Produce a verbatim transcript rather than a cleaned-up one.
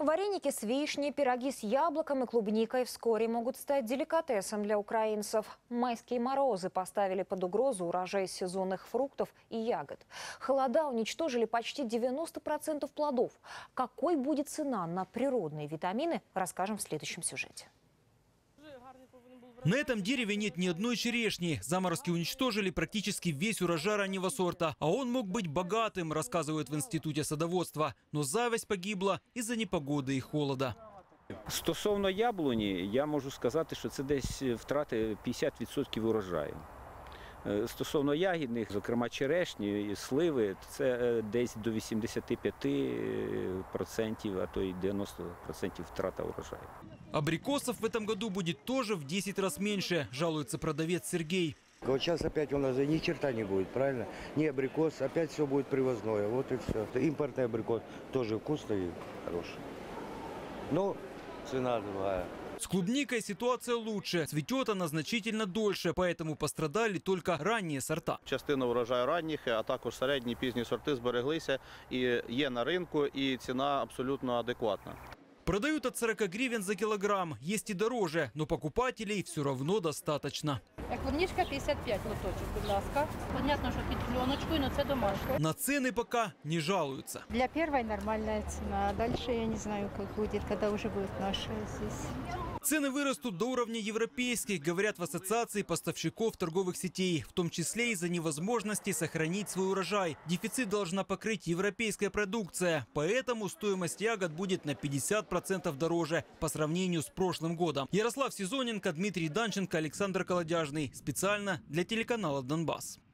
Вареники с вишней, пироги с яблоком и клубникой вскоре могут стать деликатесом для украинцев. Майские морозы поставили под угрозу урожай сезонных фруктов и ягод. Холода уничтожили почти девяносто процентов плодов. Какой будет цена на природные витамины, расскажем в следующем сюжете. На этом дереве нет ни одной черешни. Заморозки уничтожили практически весь урожай раннего сорта. А он мог быть богатым, рассказывают в Институте садоводства. Но зависть погибла из-за непогоды и холода. Стосовно яблуні, я можу сказати, що це десь втрати п'ятдесят відсотків урожаю. Стосовно ягідних, зокрема черешні, сливи, це десь до вісімдесяти п'яти процентів, а то й девяноста процентів втрата урожаю. Абрикосов в этом году будет тоже в десять раз меньше, жалуется продавец Сергей. Вот сейчас опять у нас ни черта не будет, правильно? Не абрикос, опять все будет привозное, вот и все. Импортный абрикос тоже вкусный и хороший. Но цена другая. С клубникой ситуация лучше. Цветет она значительно дольше, поэтому пострадали только ранние сорта. Частина урожаю ранніх, а також середні, пізні сорти збереглися і є на ринку, і ціна абсолютно адекватна. Продают от сорока гривен за килограмм. Есть и дороже, но покупателей все равно достаточно. Клубничка п'ятдесят п'ять лоточок, будь ласка. Понятно, що під пленочкою, але це домашнє. На цены пока не жалуются. Для первой нормальная цена, а дальше я не знаю, как будет, когда уже будет наша здесь. Цены вырастут до уровня европейских, говорят в Ассоциации поставщиков торговых сетей, в том числе из-за невозможности сохранить свой урожай. Дефицит должна покрыть европейская продукция, поэтому стоимость ягод будет на пятьдесят процентов дороже по сравнению с прошлым годом. Ярослав Сезоненко, Дмитрий Данченко, Александр Колодяжный. Специально для телеканала «Донбасс».